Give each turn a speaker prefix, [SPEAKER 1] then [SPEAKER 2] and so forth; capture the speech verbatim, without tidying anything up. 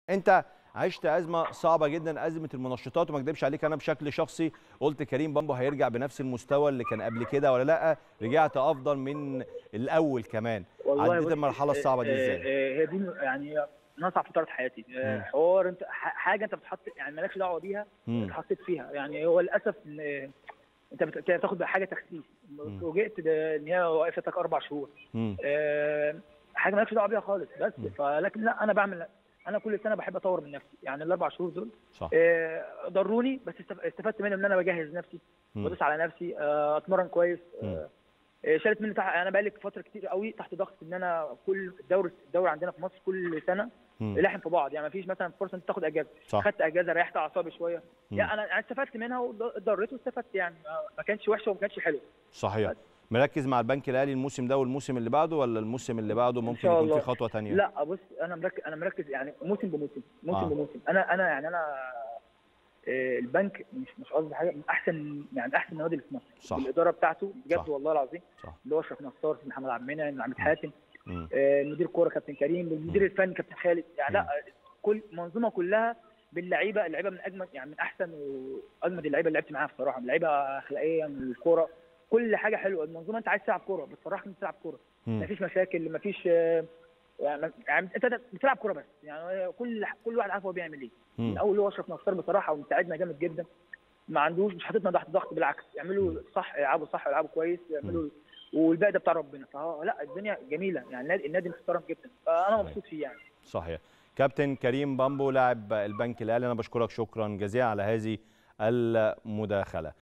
[SPEAKER 1] انت عشت ازمه صعبه جدا، ازمه المنشطات، وما اكذبش عليك انا بشكل شخصي قلت كريم بامبو هيرجع بنفس المستوى اللي كان قبل كده ولا لا، رجعت افضل من الاول كمان.
[SPEAKER 2] والله
[SPEAKER 1] عديت
[SPEAKER 2] بص،
[SPEAKER 1] المرحله
[SPEAKER 2] آه،
[SPEAKER 1] الصعبه دي
[SPEAKER 2] آه،
[SPEAKER 1] ازاي؟
[SPEAKER 2] آه، هي دي يعني من اصعب فترات حياتي. آه،
[SPEAKER 1] امم
[SPEAKER 2] حوار انت ح- حاجه انت بتحط يعني مالكش دعوه بيها،
[SPEAKER 1] امم
[SPEAKER 2] اتحطيت فيها. يعني هو للاسف ان آه، انت بت- كده بتاخد حاجه تخسيس، فوجئت ده- ان هي وقفتك اربع شهور.
[SPEAKER 1] امم
[SPEAKER 2] آه، حاجه مالكش دعوه بيها خالص. بس
[SPEAKER 1] امم
[SPEAKER 2] فلكن لا، انا بعمل انا كل سنه بحب اطور من نفسي. يعني الاربع شهور دول
[SPEAKER 1] صح.
[SPEAKER 2] آه، ضروني، بس استف- استفدت منهم ان انا بجهز نفسي،
[SPEAKER 1] امم
[SPEAKER 2] بدوس على نفسي، آه، اتمرن كويس.
[SPEAKER 1] امم
[SPEAKER 2] آه، إيه، شالت مني تح... انا بقالي فتره كتير قوي تحت ضغط ان انا كل الدوري الدوري عندنا في مصر كل سنه
[SPEAKER 1] امم
[SPEAKER 2] لاحم في بعض. يعني ما فيش مثلا فرصه انت تاخد اجازه.
[SPEAKER 1] صح.
[SPEAKER 2] خدت اجازه، ريحت اعصابي شويه.
[SPEAKER 1] امم
[SPEAKER 2] يعني انا أنا استفدت منها واتضريت واستفدت. يعني ما ما كانش وحشه وما كانش حلو.
[SPEAKER 1] صحيح.
[SPEAKER 2] بس
[SPEAKER 1] مركز مع البنك الاهلي الموسم ده والموسم اللي بعده، ولا الموسم اللي بعده
[SPEAKER 2] ان
[SPEAKER 1] ممكن
[SPEAKER 2] شاء
[SPEAKER 1] يكون في
[SPEAKER 2] الله.
[SPEAKER 1] خطوه ثانيه؟
[SPEAKER 2] لا بص، انا مركز انا مركز يعني موسم بموسم، موسم
[SPEAKER 1] اه
[SPEAKER 2] بموسم. انا انا يعني انا إيه، البنك مش مش قصدي حاجه، من احسن يعني احسن النوادي اللي في مصر
[SPEAKER 1] صح
[SPEAKER 2] بالاداره بتاعته
[SPEAKER 1] صح
[SPEAKER 2] بجد والله العظيم.
[SPEAKER 1] صح.
[SPEAKER 2] اللي هو اشرف نصار، محمد عبد المنعم، عماد
[SPEAKER 1] امم
[SPEAKER 2] حاتم،
[SPEAKER 1] امم
[SPEAKER 2] آه، مدير كوره كابتن كريم، المدير
[SPEAKER 1] امم
[SPEAKER 2] الفني كابتن خالد. يعني لا،
[SPEAKER 1] امم
[SPEAKER 2] كل المنظومه كلها باللعيبه. اللعيبه من اجمل، يعني من احسن واجمد اللعيبه اللي لعبت معاها بصراحه. اللعيبه اخلاقيا، الكوره، كل حاجه حلوه. المنظومه انت عايز تلعب كوره بتصرحك انت تلعب كوره،
[SPEAKER 1] امم
[SPEAKER 2] مفيش مشاكل، مفيش آه، يعني يعني انت بتلعب كوره بس. يعني كل كل واحد عارف هو بيعمل ايه. من
[SPEAKER 1] امم
[SPEAKER 2] اول هو اشرف نصار بصراحه، ومساعدنا جامد جدا. ما عندوش، مش حاططنا تحت ضغط، بالعكس يعملوا صح يلعبوا صح يلعبوا كويس
[SPEAKER 1] امم
[SPEAKER 2] يعملوا. والباقي ده بتاع ربنا. فهو لا، الدنيا جميله. يعني النادي النادي محترم جدا، فانا
[SPEAKER 1] صحيح
[SPEAKER 2] مبسوط فيه يعني.
[SPEAKER 1] صحيح. كابتن كريم بامبو لاعب البنك الاهلي، انا بشكرك شكرا جزيلا على هذه المداخله.